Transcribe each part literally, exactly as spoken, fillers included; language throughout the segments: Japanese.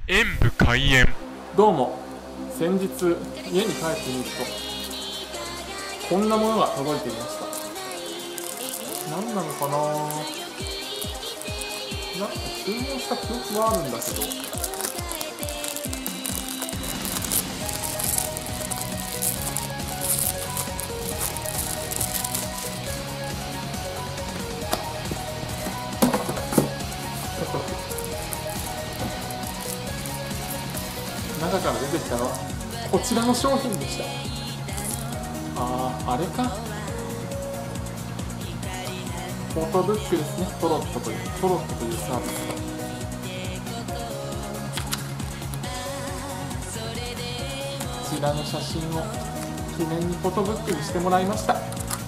演武開演。 どうも。先日家に帰ってみるとこんなものが届いていました。何なのかな。なんか注文した記憶はあるんだけど、中から出てきたのはこちらの商品でした。あー、あれか。フォトブックですね。トロットというトロットというサービスが。こちらの写真を記念にフォトブックにしてもらいました。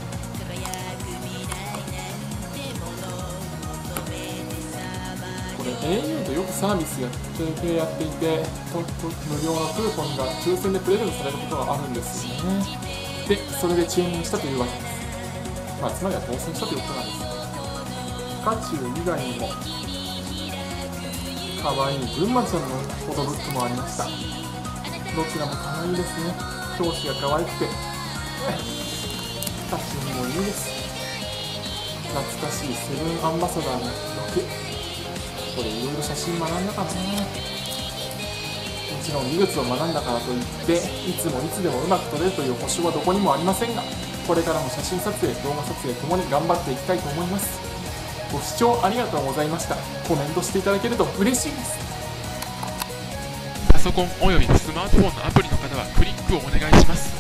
これ エーユー とよくサービスや提携やっていて、とと無料のクーポンが抽選でプレゼントされることがあるんですよね。で、それで注文したというわけです。まあ、つまりは当選したということなんです。ピカチュウ以外にも可愛いぐんまちゃんのフォトブックもありました。どちらも可愛いですね。表紙が可愛くて写真もいいです。懐かしいセブンアンバサダーの記録。これいろいろ写真学んだかな。もちろん技術を学んだからといっていつもいつでもうまく撮れるという保証はどこにもありませんが、これからも写真撮影、動画撮影ともに頑張っていきたいと思います。ご視聴ありがとうございました。コメントしていただけると嬉しいです。 パソコンおよびスマートフォンのアプリの方はクリックをお願いします。